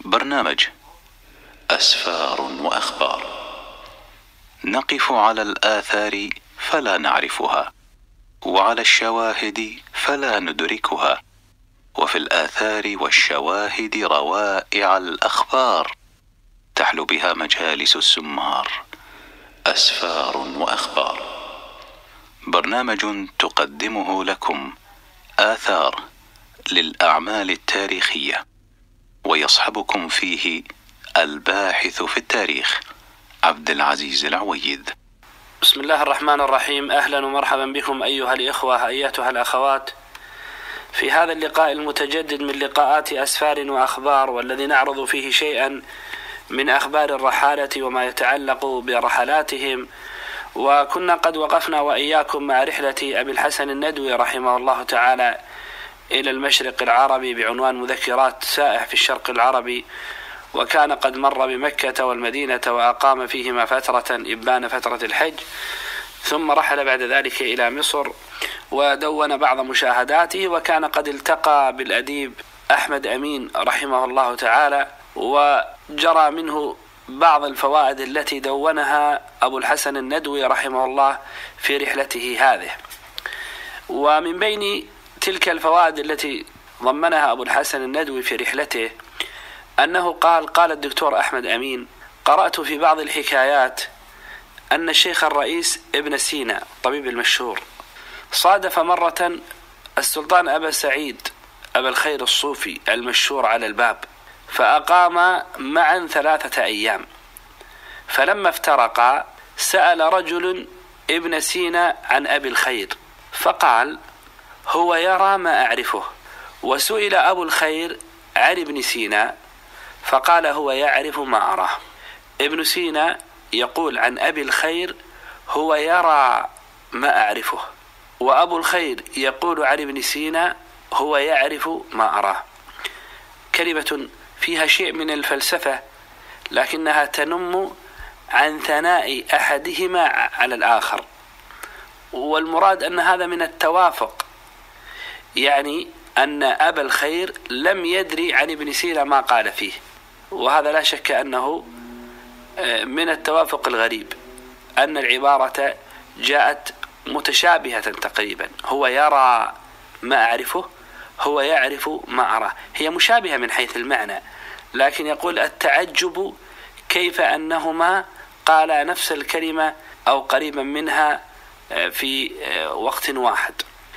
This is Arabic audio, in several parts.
برنامج أسفار وأخبار، نقف على الآثار فلا نعرفها، وعلى الشواهد فلا ندركها، وفي الآثار والشواهد روائع الأخبار تحلو بها مجالس السمار. أسفار وأخبار، برنامج تقدمه لكم آثار للأعمال التاريخية، ويصحبكم فيه الباحث في التاريخ عبد العزيز العويد. بسم الله الرحمن الرحيم. أهلا ومرحبا بكم أيها الإخوة أيتها الأخوات في هذا اللقاء المتجدد من لقاءات أسفار وأخبار، والذي نعرض فيه شيئا من أخبار الرحالة وما يتعلق برحلاتهم. وكنا قد وقفنا وإياكم مع رحلة أبي الحسن الندوي رحمه الله تعالى إلى المشرق العربي بعنوان مذكرات سائح في الشرق العربي، وكان قد مر بمكة والمدينة وأقام فيهما فترة إبان فترة الحج، ثم رحل بعد ذلك إلى مصر ودون بعض مشاهداته، وكان قد التقى بالأديب أحمد أمين رحمه الله تعالى، وجرى منه بعض الفوائد التي دونها أبو الحسن الندوي رحمه الله في رحلته هذه. ومن بين تلك الفوائد التي ضمنها أبو الحسن الندوي في رحلته أنه قال الدكتور أحمد أمين: قرأت في بعض الحكايات أن الشيخ الرئيس ابن سينا الطبيب المشهور صادف مرة السلطان أبا سعيد أبا الخير الصوفي المشهور على الباب، فأقاما معا 3 أيام، فلما افترقا سأل رجل ابن سينا عن أبي الخير فقال: هو يرى ما أعرفه. وسئل أبو الخير عن ابن سينا فقال: هو يعرف ما أراه. ابن سينا يقول عن أبي الخير: هو يرى ما أعرفه، وأبو الخير يقول عن ابن سينا: هو يعرف ما أراه. كلمة فيها شيء من الفلسفة، لكنها تنم عن ثناء أحدهما على الآخر، والمراد أن هذا من التوافق، يعني أن أبا الخير لم يدري عن ابن سينا ما قال فيه، وهذا لا شك أنه من التوافق الغريب، أن العبارة جاءت متشابهة تقريبا. هو يرى ما أعرفه، هو يعرف ما أراه، هي مشابهة من حيث المعنى، لكن يقول التعجب كيف أنهما قالا نفس الكلمة أو قريبا منها في وقت واحد.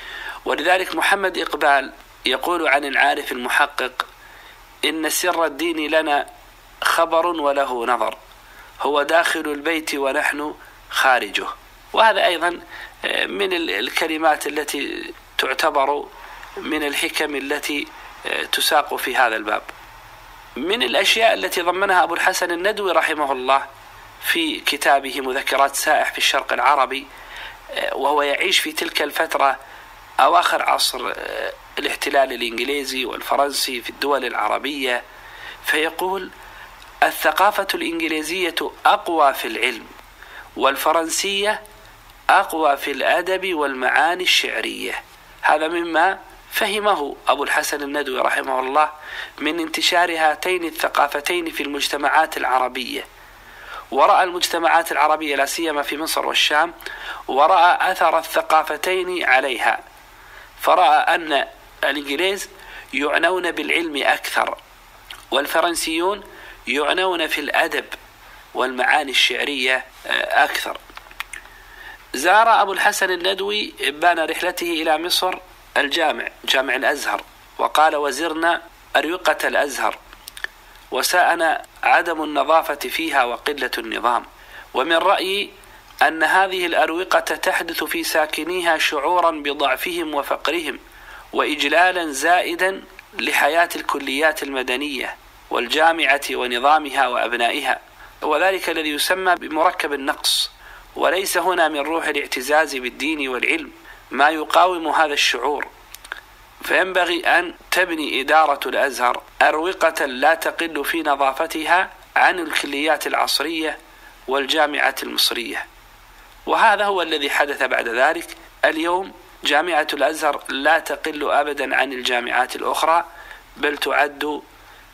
ولذلك محمد إقبال يقول عن العارف المحقق: إن سر الدين لنا خبر وله نظر، هو داخل البيت ونحن خارجه. وهذا أيضا من الكلمات التي تعتبر من الحكم التي تساق في هذا الباب. من الأشياء التي ضمنها أبو الحسن الندوي رحمه الله في كتابه مذكرات سائح في الشرق العربي، وهو يعيش في تلك الفترة أواخر عصر الاحتلال الإنجليزي والفرنسي في الدول العربية، فيقول: الثقافة الإنجليزية أقوى في العلم، والفرنسية أقوى في الأدب والمعاني الشعرية. هذا مما فهمه أبو الحسن الندوي رحمه الله من انتشار هاتين الثقافتين في المجتمعات العربية، ورأى المجتمعات العربية لا سيما في مصر والشام، ورأى أثر الثقافتين عليها، فرأى أن الإنجليز يعنون بالعلم أكثر، والفرنسيون يعنون في الأدب والمعاني الشعرية أكثر. زار أبو الحسن الندوي إبان رحلته إلى مصر جامع الأزهر، وقال: وزرنا أروقة الأزهر، وساءنا عدم النظافة فيها وقلة النظام، ومن رأيي أن هذه الأروقة تحدث في ساكنيها شعورا بضعفهم وفقرهم، وإجلالا زائدا لحياة الكليات المدنية والجامعة ونظامها وأبنائها، وذلك الذي يسمى بمركب النقص، وليس هنا من روح الاعتزاز بالدين والعلم ما يقاوم هذا الشعور. فينبغي أن تبني إدارة الأزهر أروقة لا تقل في نظافتها عن الكليات العصرية والجامعة المصرية. وهذا هو الذي حدث بعد ذلك. اليوم جامعة الأزهر لا تقل أبدا عن الجامعات الأخرى، بل تعد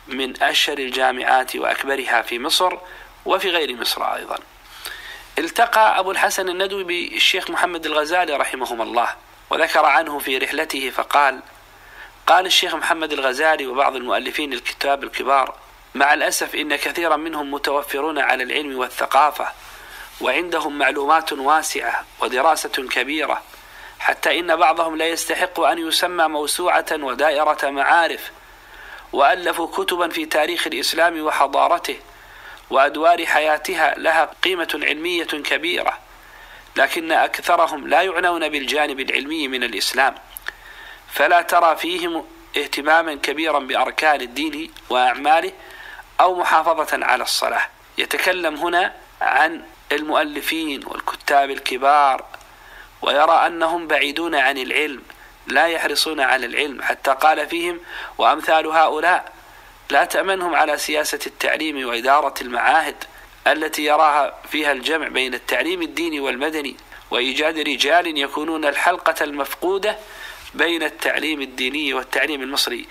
من أشهر الجامعات وأكبرها في مصر وفي غير مصر أيضا. التقى أبو الحسن الندوي بالشيخ محمد الغزالي رحمهما الله، وذكر عنه في رحلته فقال: قال الشيخ محمد الغزالي وبعض المؤلفين الكتاب الكبار: مع الأسف إن كثيرا منهم متوفرون على العلم والثقافة، وعندهم معلومات واسعة ودراسة كبيرة، حتى إن بعضهم لا يستحق أن يسمى موسوعة ودائرة معارف، وألفوا كتبا في تاريخ الإسلام وحضارته وأدوار حياتها لها قيمة علمية كبيرة، لكن أكثرهم لا يعنون بالجانب العلمي من الإسلام، فلا ترى فيهم اهتماما كبيرا بأركان الدين وأعماله أو محافظة على الصلاة. يتكلم هنا عن المؤلفين والكتاب الكبار، ويرى أنهم بعيدون عن العلم، لا يحرصون على العلم، حتى قال فيهم: وأمثال هؤلاء لا تأمنهم على سياسة التعليم وإدارة المعاهد التي يراها فيها الجمع بين التعليم الديني والمدني، وإيجاد رجال يكونون الحلقة المفقودة بين التعليم الديني والتعليم المصري.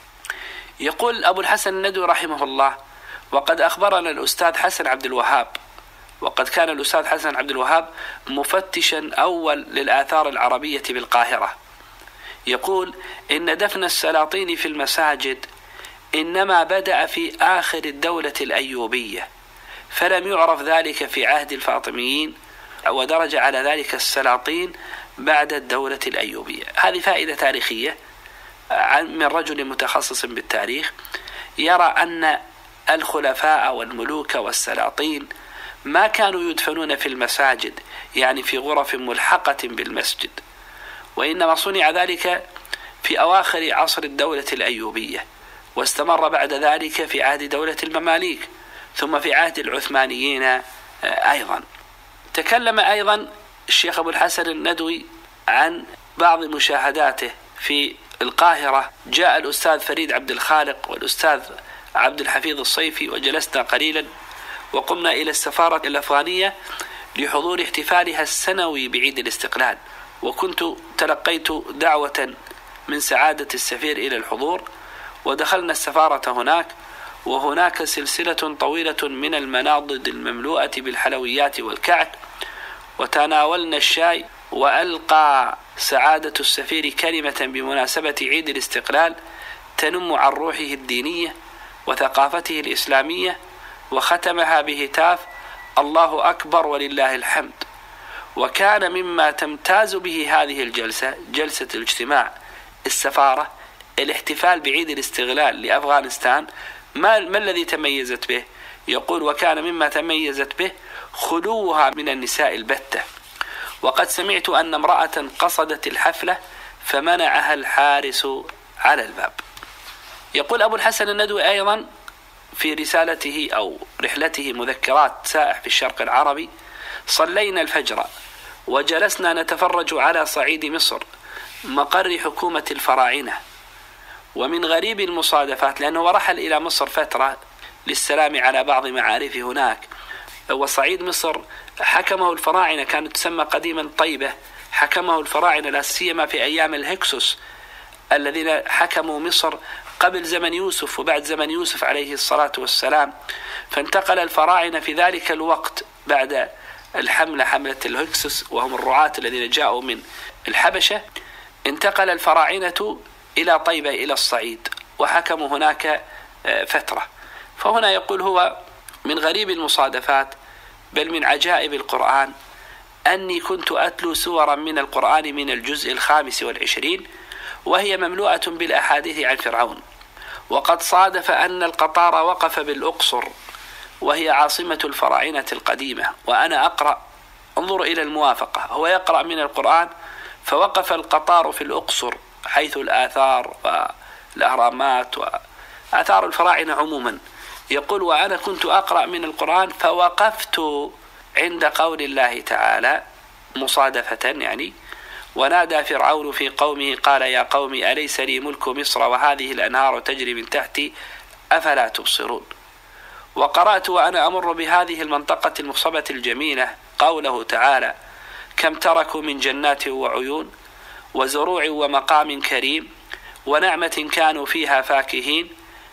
يقول أبو الحسن الندوي رحمه الله: وقد أخبرنا الأستاذ حسن عبد الوهاب، وقد كان الأستاذ حسن عبد الوهاب مفتشا أول للآثار العربية بالقاهرة، يقول: إن دفن السلاطين في المساجد إنما بدأ في آخر الدولة الأيوبية، فلم يعرف ذلك في عهد الفاطميين، ودرج على ذلك السلاطين بعد الدولة الأيوبية. هذه فائدة تاريخية من رجل متخصص بالتاريخ، يرى أن الخلفاء والملوك والسلاطين ما كانوا يدفنون في المساجد، يعني في غرف ملحقة بالمسجد، وإنما صنع ذلك في أواخر عصر الدولة الأيوبية، واستمر بعد ذلك في عهد دولة المماليك، ثم في عهد العثمانيين أيضا. تكلم أيضا الشيخ أبو الحسن الندوي عن بعض مشاهداته في القاهرة. جاء الأستاذ فريد عبد الخالق والأستاذ عبد الحفيظ الصيفي، وجلسنا قليلا، وقمنا إلى السفارة الأفغانية لحضور احتفالها السنوي بعيد الاستقلال، وكنت تلقيت دعوة من سعادة السفير إلى الحضور، ودخلنا السفارة هناك، وهناك سلسلة طويلة من المناضد المملوءة بالحلويات والكعك، وتناولنا الشاي، وألقى سعادة السفير كلمة بمناسبة عيد الاستقلال تنم عن روحه الدينية وثقافته الإسلامية، وختمها بهتاف: الله أكبر ولله الحمد. وكان مما تمتاز به هذه الجلسة، جلسة الاجتماع السفارة، الاحتفال بعيد الاستقلال لأفغانستان. ما الذي تميزت به؟ يقول: وكان مما تميزت به خلوها من النساء البتة، وقد سمعت أن امرأة قصدت الحفلة فمنعها الحارس على الباب. يقول أبو الحسن الندوي أيضا في رسالته أو رحلته مذكرات سائح في الشرق العربي: صلينا الفجر وجلسنا نتفرج على صعيد مصر مقر حكومة الفراعنة، ومن غريب المصادفات، لأنه رحل إلى مصر فترة للسلام على بعض معارفه هناك، وصعيد مصر حكمه الفراعنة، كانت تسمى قديما طيبة، حكمه الفراعنة لا سيما في أيام الهكسوس الذين حكموا مصر قبل زمن يوسف وبعد زمن يوسف عليه الصلاة والسلام. فانتقل الفراعنة في ذلك الوقت بعد حملة الهكسوس، وهم الرعاة الذين جاءوا من الحبشة، انتقل الفراعنة إلى طيبة إلى الصعيد، وحكموا هناك فترة. فهنا يقول: هو من غريب المصادفات بل من عجائب القرآن أني كنت أتلو سورا من القرآن من الجزء 25، وهي مملوءة بالأحاديث عن فرعون، وقد صادف أن القطار وقف بالأقصر، وهي عاصمة الفراعنة القديمة، وأنا أقرأ. انظروا إلى الموافقة، هو يقرأ من القرآن فوقف القطار في الأقصر، حيث الآثار والأهرامات وآثار الفراعنة عموما. يقول: وأنا كنت أقرأ من القرآن فوقفت عند قول الله تعالى مصادفة يعني: ونادى فرعون في قومه قال يا قوم أليس لي ملك مصر وهذه الأنهار تجري من تحتي أفلا تبصرون. وقرأت وأنا أمر بهذه المنطقة المخصبة الجميلة قوله تعالى: كم تركوا من جنات وعيون وزروع ومقام كريم ونعمة كانوا فيها فاكهين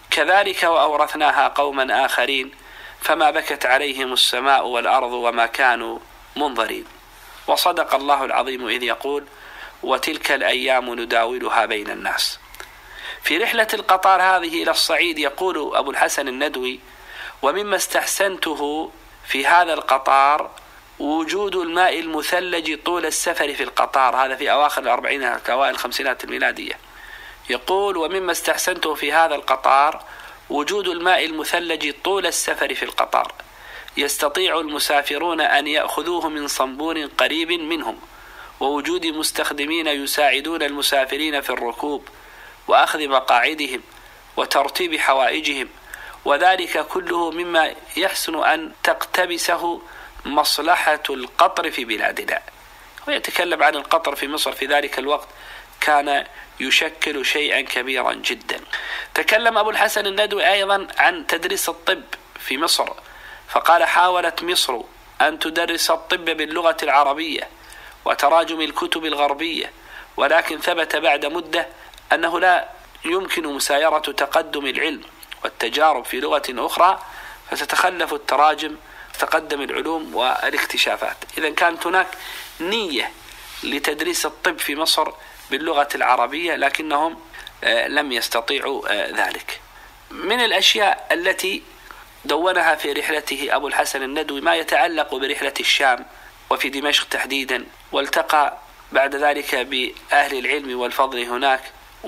كذلك وأورثناها قوما آخرين فما بكت عليهم السماء والأرض وما كانوا منظرين. وصدق الله العظيم إذ يقول: وتلك الأيام نداولها بين الناس. في رحلة القطار هذه إلى الصعيد يقول أبو الحسن الندوي: ومما استحسنته في هذا القطار وجود الماء المثلج طول السفر في القطار. هذا في أواخر الأربعينات أوائل الخمسينات الميلادية. يقول: ومما استحسنته في هذا القطار وجود الماء المثلج طول السفر في القطار، يستطيع المسافرون أن يأخذوه من صنبور قريب منهم، ووجود مستخدمين يساعدون المسافرين في الركوب وأخذ مقاعدهم وترتيب حوائجهم، وذلك كله مما يحسن أن تقتبسه مصلحة القطر في بلادنا. ويتكلم عن القطر في مصر في ذلك الوقت كان يشكل شيئا كبيرا جدا. تكلم أبو الحسن الندوي أيضا عن تدريس الطب في مصر، فقال: حاولت مصر أن تدرس الطب باللغة العربية وتراجم الكتب الغربية، ولكن ثبت بعد مدة أنه لا يمكن مسايرة تقدم العلم والتجارب في لغة أخرى، فتتخلف التراجم وتقدم العلوم والاكتشافات. إذن كانت هناك نية لتدريس الطب في مصر باللغة العربية، لكنهم لم يستطيعوا ذلك. من الأشياء التي دونها في رحلته أبو الحسن الندوي ما يتعلق برحلة الشام وفي دمشق تحديدا، والتقى بعد ذلك بأهل العلم والفضل هناك،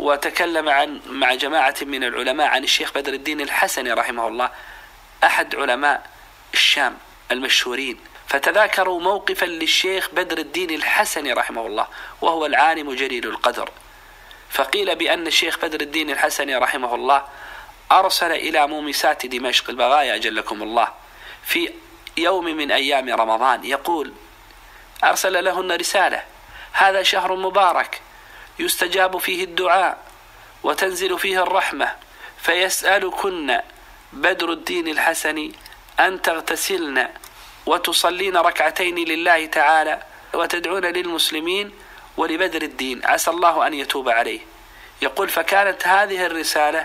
وتكلم مع جماعة من العلماء عن الشيخ بدر الدين الحسني رحمه الله، أحد علماء الشام المشهورين، فتذاكروا موقفا للشيخ بدر الدين الحسني رحمه الله وهو العالم جليل القدر. فقيل بأن الشيخ بدر الدين الحسني رحمه الله أرسل إلى مومسات دمشق البغايا أجلكم الله في يوم من أيام رمضان، يقول: أرسل لهن رسالة: هذا شهر مبارك يستجاب فيه الدعاء وتنزل فيه الرحمة، فيسألكن بدر الدين الحسني أن تغتسلن وتصلين ركعتين لله تعالى وتدعون للمسلمين ولبدر الدين عسى الله أن يتوب عليه. يقول: فكانت هذه الرسالة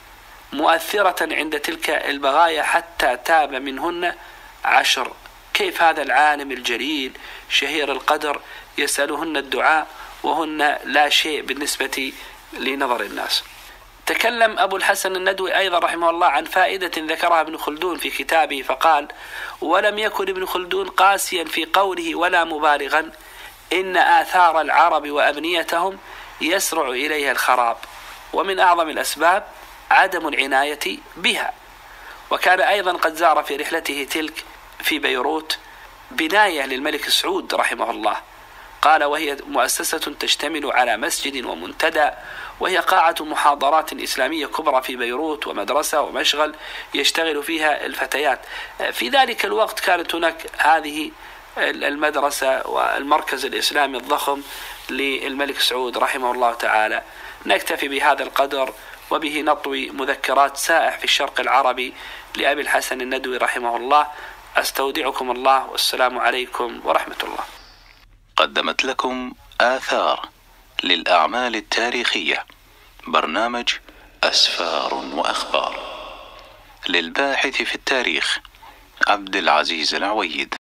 مؤثرة عند تلك البغايا حتى تاب منهن 10. كيف هذا العالم الجليل شهير القدر يسألهن الدعاء وهن لا شيء بالنسبة لنظر الناس. تكلم أبو الحسن الندوي أيضا رحمه الله عن فائدة ذكرها ابن خلدون في كتابه، فقال: ولم يكن ابن خلدون قاسيا في قوله ولا مبالغا إن آثار العرب وأبنيتهم يسرع إليها الخراب، ومن أعظم الأسباب عدم العناية بها. وكان أيضا قد زار في رحلته تلك في بيروت بناية للملك سعود رحمه الله، قال: وهي مؤسسة تشتمل على مسجد ومنتدى، وهي قاعة محاضرات إسلامية كبرى في بيروت، ومدرسة ومشغل يشتغل فيها الفتيات. في ذلك الوقت كانت هناك هذه المدرسة والمركز الإسلامي الضخم للملك سعود رحمه الله تعالى. نكتفي بهذا القدر، وبه نطوي مذكرات سائح في الشرق العربي لأبي الحسن الندوي رحمه الله. أستودعكم الله، والسلام عليكم ورحمة الله. قدمت لكم آثار للأعمال التاريخية برنامج أسفار وأخبار للباحث في التاريخ عبد العزيز العويد.